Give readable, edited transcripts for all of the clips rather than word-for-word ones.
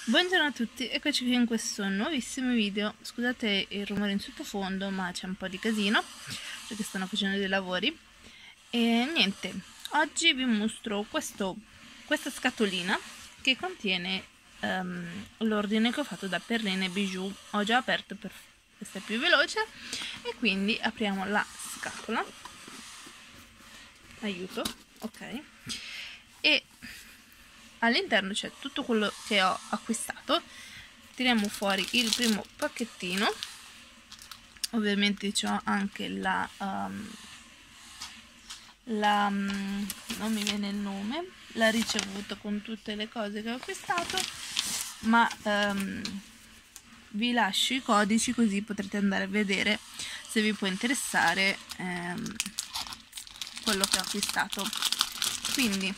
Buongiorno a tutti, eccoci qui in questo nuovissimo video. Scusate il rumore in sottofondo, ma c'è un po' di casino perché stanno facendo dei lavori. E niente, oggi vi mostro questa scatolina che contiene l'ordine che ho fatto da Perline Bijou. Ho già aperto per essere più veloce e quindi apriamo la scatola. Aiuto, ok. E all'interno c'è tutto quello che ho acquistato. Tiriamo fuori il primo pacchettino. Ovviamente c'ho anche non mi viene il nome, la ricevuta con tutte le cose che ho acquistato, ma vi lascio i codici così potrete andare a vedere se vi può interessare quello che ho acquistato. Quindi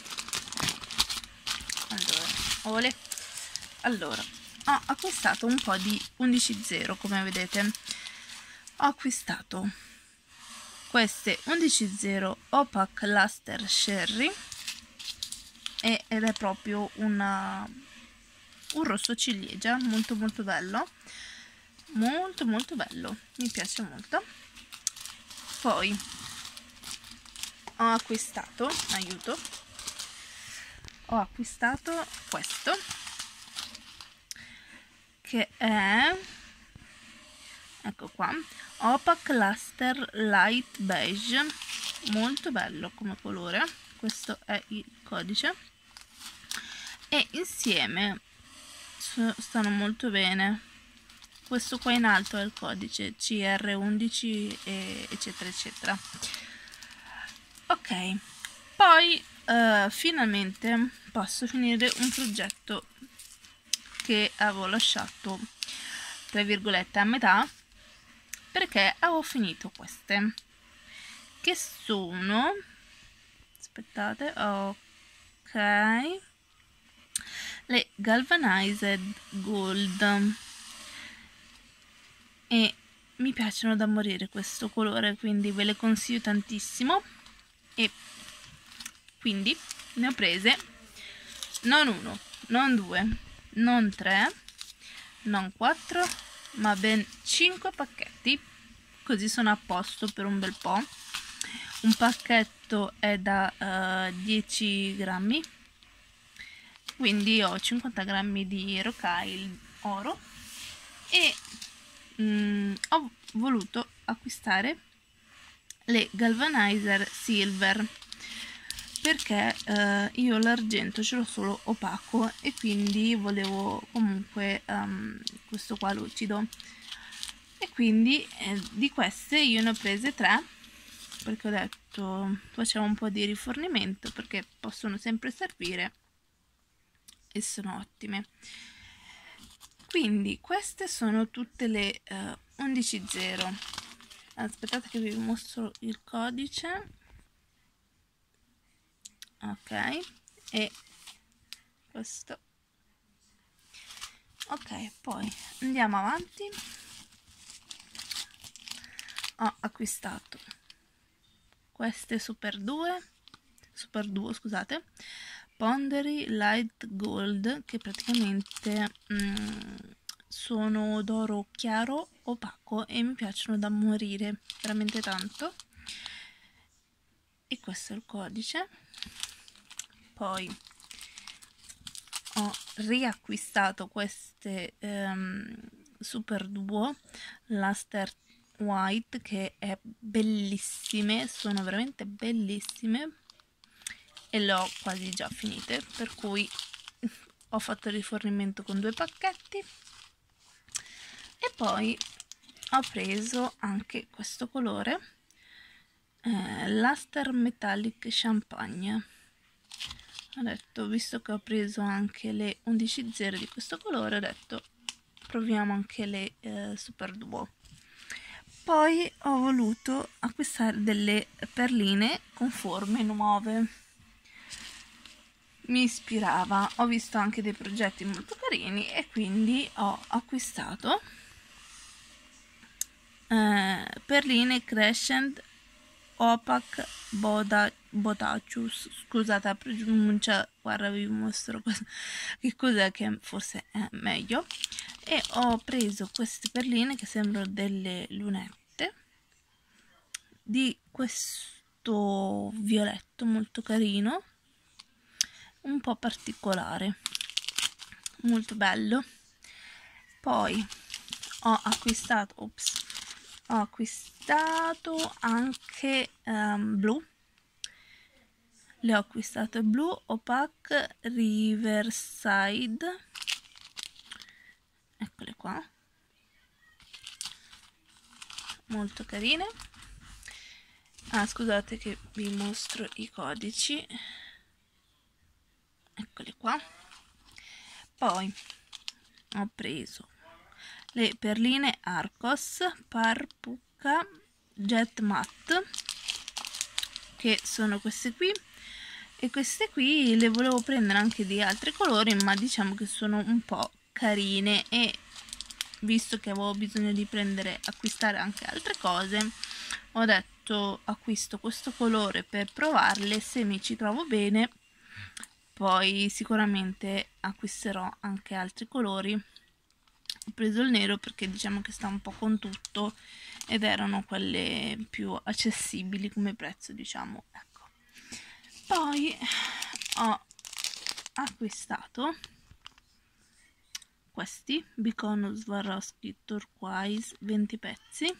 allora ho acquistato un po' di 11.0, come vedete. Ho acquistato queste 11.0 Opaque Luster Sherry ed è proprio un rosso ciliegia molto bello, molto bello, mi piace molto. Poi ho acquistato, ho acquistato questo che è, ecco qua, Opaque Luster Light Beige, molto bello come colore. Questo è il codice e insieme stanno molto bene. Questo qua in alto è il codice CR11 eccetera eccetera. Ok, poi finalmente posso finire un progetto che avevo lasciato tra virgolette a metà, perché avevo finito queste che sono, aspettate, ok, le Galvanized Gold, e mi piacciono da morire questo colore, quindi ve le consiglio tantissimo. E quindi ne ho prese non uno, non due, non tre, non quattro, ma ben 5 pacchetti, così sono a posto per un bel po'. Un pacchetto è da 10 grammi, quindi ho 50 grammi di Rocale oro e ho voluto acquistare le Galvanizer Silver perché io l'argento ce l'ho solo opaco e quindi volevo comunque questo qua lucido, e quindi di queste io ne ho prese 3 perché ho detto facciamo un po' di rifornimento perché possono sempre servire e sono ottime. Quindi queste sono tutte le 11.0. Aspettate che vi mostro il codice. Ok, e questo. Ok, poi andiamo avanti. Ho acquistato queste Super Duo, scusate, Pondery Light Gold, che praticamente sono d'oro chiaro opaco e mi piacciono da morire veramente tanto. E questo è il codice. Poi ho riacquistato queste Super Duo Luster White, che è bellissime, sono veramente bellissime e le ho quasi già finite, per cui ho fatto il rifornimento con 2 pacchetti. E poi ho preso anche questo colore, Luster Metallic Champagne. Ho detto, visto che ho preso anche le 11.0 di questo colore, ho detto proviamo anche le Super Duo. Poi ho voluto acquistare delle perline con forme nuove, mi ispirava, ho visto anche dei progetti molto carini e quindi ho acquistato perline Crescent Opac Botacius, scusate la pronuncia, guarda vi mostro che cos'è, che forse è meglio. E ho preso queste perline che sembrano delle lunette di questo violetto molto carino, un po' particolare, molto bello. Poi ho acquistato anche blu, le ho acquistate blu Opac Riverside, eccole qua, molto carine. Scusate che vi mostro i codici, eccoli qua. Poi ho preso le perline Arcos Parpucca Jet Matte, che sono queste qui, e queste qui le volevo prendere anche di altri colori, ma diciamo che sono un po' carine, e visto che avevo bisogno di acquistare anche altre cose, ho detto acquisto questo colore per provarle, se mi ci trovo bene poi sicuramente acquisterò anche altri colori. Ho preso il nero perché diciamo che sta un po' con tutto ed erano quelle più accessibili come prezzo, diciamo, ecco. Poi ho acquistato questi Bicono Swarovski Turquoise 20 pezzi.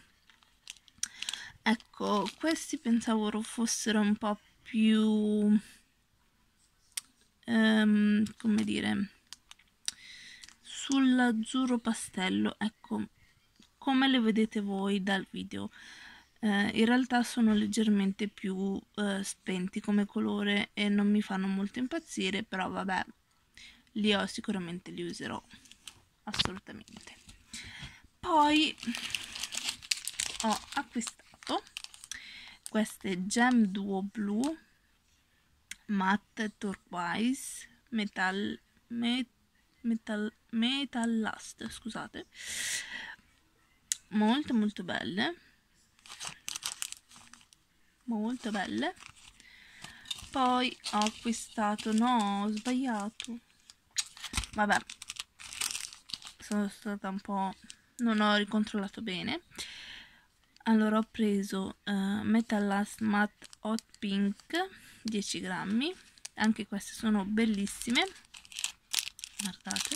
Ecco, questi pensavo fossero un po' più come dire, sull'azzurro pastello, ecco, come le vedete voi dal video. In realtà sono leggermente più spenti come colore e non mi fanno molto impazzire, però vabbè, sicuramente li userò assolutamente. Poi ho acquistato queste Gem Duo Blu Matte Turquoise Metallast, scusate, molto belle, molto belle. Poi ho acquistato, no, ho sbagliato, vabbè, sono stata un po', non ho ricontrollato bene. Allora ho preso Metallast Matte Hot Pink 10 grammi, anche queste sono bellissime, guardate,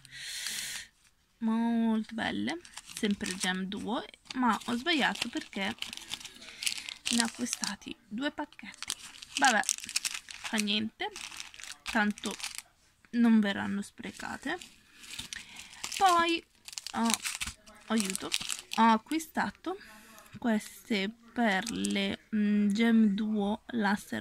molto belle, sempre Gem Duo, ma ho sbagliato perché ne ho acquistati 2 pacchetti, vabbè, fa niente, tanto non verranno sprecate. Poi ho acquistato queste perle Gem Duo Laser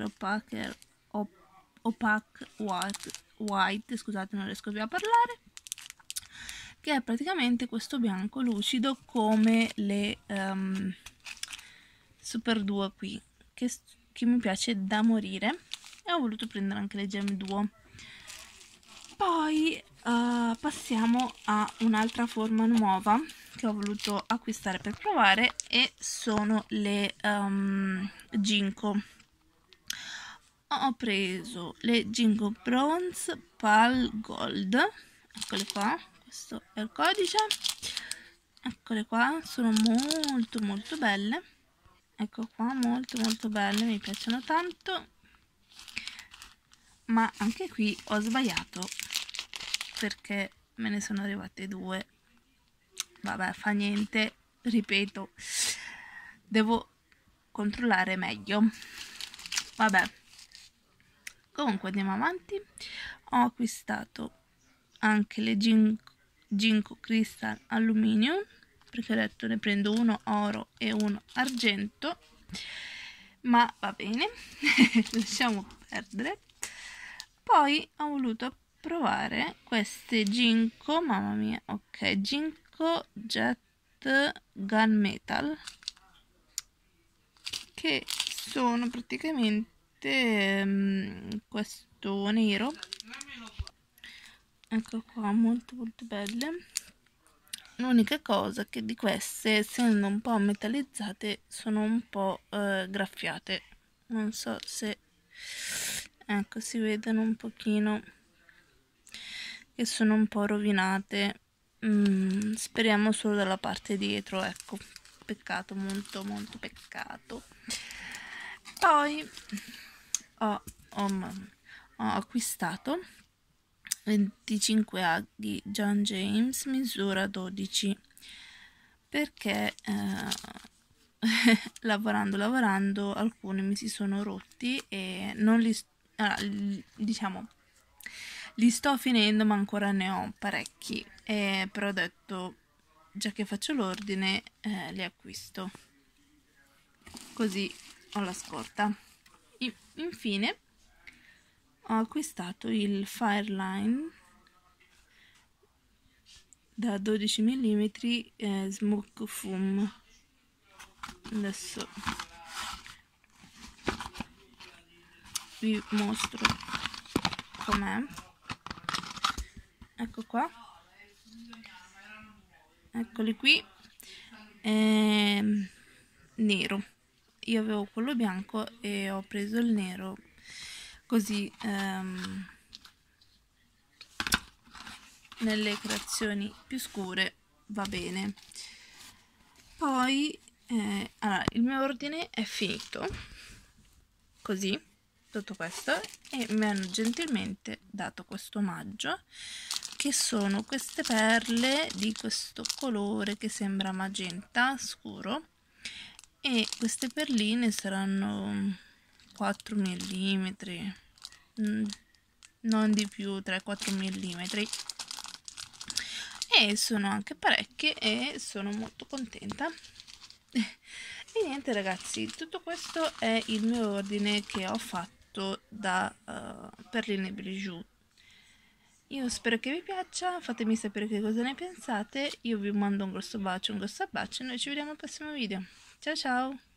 Opaque White, scusate non riesco più a parlare, che è praticamente questo bianco lucido come le Super Duo qui, che mi piace da morire, e ho voluto prendere anche le Gem Duo. Poi passiamo a un'altra forma nuova che ho voluto acquistare per provare, e sono le Ginkgo. Ho preso le Ginkgo Bronze Pal Gold, eccole qua, questo è il codice, eccole qua, sono molto belle, ecco qua, molto belle, mi piacciono tanto, ma anche qui ho sbagliato perché me ne sono arrivate 2, vabbè, fa niente, ripeto, devo controllare meglio, vabbè. Comunque andiamo avanti. Ho acquistato anche le Ginkgo Crystal Aluminium, perché ho detto ne prendo uno oro e uno argento, ma va bene, lasciamo perdere. Poi ho voluto provare queste Ginkgo, mamma mia, ok, Ginkgo Jet Gunmetal, che sono praticamente questo nero, ecco qua, molto belle, L'unica cosa che di queste, essendo un po' metallizzate, sono un po' graffiate. Non so se, ecco, si vedono un pochino che sono un po' rovinate. Speriamo solo dalla parte dietro, ecco, peccato, molto molto peccato. Poi ho acquistato 25 aghi John James misura 12 perché lavorando alcuni mi si sono rotti e non li diciamo li sto finendo, ma ancora ne ho parecchi, però ho detto già che faccio l'ordine li acquisto, così ho la scorta. Infine ho acquistato il Fireline da 12 mm Smoke Foam. Adesso vi mostro com'è. Ecco qua, eccoli qui. Nero, io avevo quello bianco e ho preso il nero, così nelle creazioni più scure va bene. Poi allora, il mio ordine è finito così, tutto questo, e mi hanno gentilmente dato questo omaggio, che sono queste perle di questo colore che sembra magenta scuro, e queste perline saranno 4 mm, non di più, 3-4 mm, e sono anche parecchie e sono molto contenta. E niente ragazzi, tutto questo è il mio ordine che ho fatto da Perline Bijou. Io spero che vi piaccia, fatemi sapere che cosa ne pensate, io vi mando un grosso bacio, un grosso abbraccio e noi ci vediamo al prossimo video. Ciao ciao!